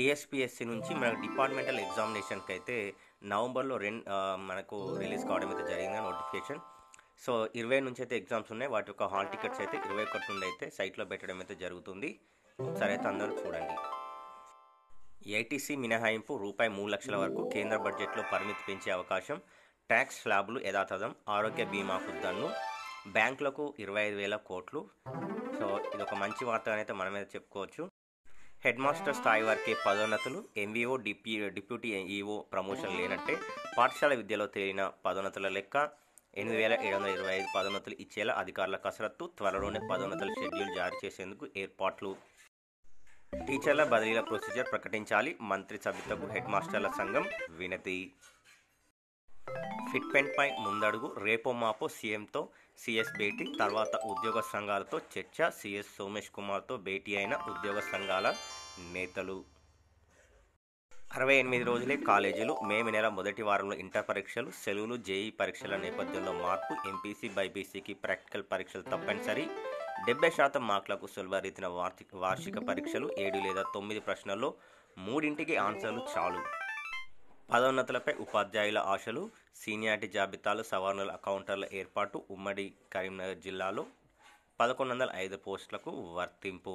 TSPSC నుంచి మనకు departmental ఎగ్జామినేషన్కి అయితే నవంబర్లో మనకు రిలీజ్ కావడం అయితే జరిగింది నోటిఫికేషన్. సో 20 నుంచి అయితే ఎగ్జామ్స్ ఉన్నాయి. వాటి యొక్క హాల్ టికెట్స్ అయితే 21 నుండి అయితే సైట్లో పెట్టడం అయితే జరుగుతుంది. ఒకసారి అయితే అందరూ చూడండి. ఏటీసీ మినహాయింపు రూపాయి 3 లక్షల వరకు కేంద్ర బడ్జెట్లో పరిమితి పెంచే అవకాశం, ట్యాక్స్ స్లాబ్లు యథాతథం, ఆరోగ్య బీమాకు దన్ను, బ్యాంకులకు 25,000 కోట్లు. సో ఇది ఒక మంచి వార్త అయితే మనమే చెప్పుకోవచ్చు. హెడ్ మాస్టర్ స్థాయి వరకే పదోన్నతులు, ఎంవీఓ డిప్యూటీ ఈఓ ప్రమోషన్ లేనట్టే. పాఠశాల విద్యలో తేలిన పదోన్నతుల లెక్క 8,725 పదోన్నతులు ఇచ్చేలా అధికారుల కసరత్తు. త్వరలోనే పదోన్నతుల షెడ్యూల్ జారీ చేసేందుకు ఏర్పాట్లు. టీచర్ల బదిలీల ప్రొసీజర్ ప్రకటించాలి, మంత్రి సబితకు హెడ్ మాస్టర్ల సంఘం వినతి. ఫిట్మెంట్పై ముందడుగు, రేపో మాపో సీఎంతో సీఎస్ భేటీ, తర్వాత ఉద్యోగ సంఘాలతో చర్చ. సీఎస్ సోమేష్ కుమార్తో భేటీ అయిన ఉద్యోగ సంఘాల నేతలు. 68 రోజులే కాలేజీలు, మే నెల మొదటి వారంలో ఇంటర్ పరీక్షలు, సెలవులు. జేఈ పరీక్షల నేపథ్యంలో మార్పు, ఎంపీసీ బైపీసీకి ప్రాక్టికల్ పరీక్షలు తప్పనిసరి. 70% మార్కులకు సులభ రీతిన వార్షిక పరీక్షలు. 7 లేదా 9 ప్రశ్నల్లో 3ంటికి ఆన్సర్లు చాలు. పదోన్నతులపై ఉపాధ్యాయుల ఆశలు, సీనియారిటీ జాబితాలు సవరణల కౌంటర్ల ఏర్పాటు. ఉమ్మడి కరీంనగర్ జిల్లాలో 1105 పోస్టులకు వర్తింపు.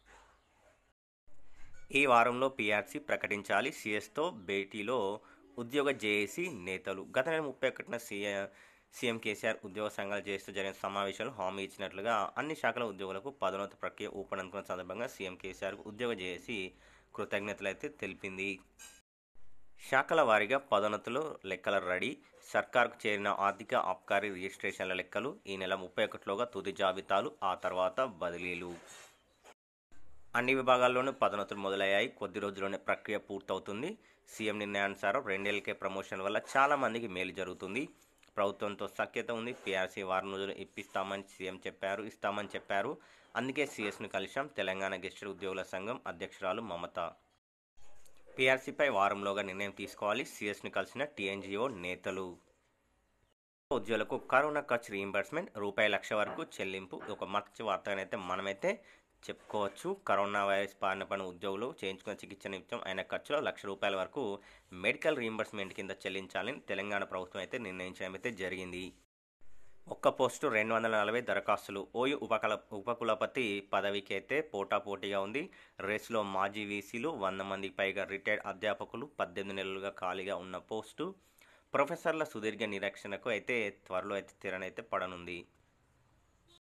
ఈ వారంలో పీఆర్సీ ప్రకటించాలి, సీఎస్తో భేటీలో ఉద్యోగ జేఏసీ నేతలు. గత నెల 31న సీఎం కేసీఆర్ ఉద్యోగ సంఘాలు చేస్తూ జరిగిన సమావేశంలో హామీ ఇచ్చినట్లుగా అన్ని శాఖల ఉద్యోగులకు పదోన్నతి ప్రక్రియ ఊపందుకున్న సందర్భంగా సీఎం కేసీఆర్కు ఉద్యోగ జేఏసీ కృతజ్ఞతలు అయితే తెలిపింది. శాఖల వారీగా పదోన్నతులు లెక్కల రెడీ. సర్కార్కు చేరిన ఆర్థిక ఆబ్కారీ రిజిస్ట్రేషన్ల లెక్కలు ఈ నెల 31లోగా తుది జాబితాలు, ఆ తర్వాత బదిలీలు. అన్ని విభాగాల్లోనూ పదోన్నతులు మొదలయ్యాయి. కొద్ది రోజుల్లోనే ప్రక్రియ పూర్తవుతుంది. సీఎం నిర్ణయానుసారం 2 ఏళ్లకే ప్రమోషన్ వల్ల చాలా మందికి మేలు జరుగుతుంది. ప్రభుత్వంతో సఖ్యత ఉంది. పీఆర్సీ వారం రోజులు ఇప్పిస్తామని సీఎం ఇస్తామని చెప్పారు. అందుకే సీఎస్ను కలిశాం. తెలంగాణ గెస్టెడ్ ఉద్యోగుల సంఘం అధ్యక్షురాలు మమత. పీఆర్సీపై వారంలోగా నిర్ణయం తీసుకోవాలి, సీఎస్ను కలిసిన టీఎన్జీఓ నేతలు. ఉద్యోగులకు కరోనా ఖర్చు రీయింబర్స్మెంట్ ₹1,00,000 వరకు చెల్లింపు. ఒక మంచి వార్తనైతే మనమైతే చెప్పుకోవచ్చు. కరోనా వైరస్ బారిన పడిన ఉద్యోగులు చేయించుకున్న చికిత్స నిమిత్తం అయిన ఖర్చులో ₹1,00,000 వరకు మెడికల్ రీయింబర్స్మెంట్ కింద చెల్లించాలని తెలంగాణ ప్రభుత్వం అయితే నిర్ణయించడం అయితే జరిగింది. ఒక్క పోస్టు 240 దరఖాస్తులు. ఓయూ ఉపకులపతి పదవికి అయితే పోటాపోటీగా ఉంది. రేసులో మాజీ వీసీలు, 100 మందికి పైగా రిటైర్డ్ అధ్యాపకులు, 18 నెలలుగా ఖాళీగా ఉన్న పోస్టు. ప్రొఫెసర్ల సుదీర్ఘ నిరీక్షణకు అయితే త్వరలో అయితే తెరనైతే పడనుంది.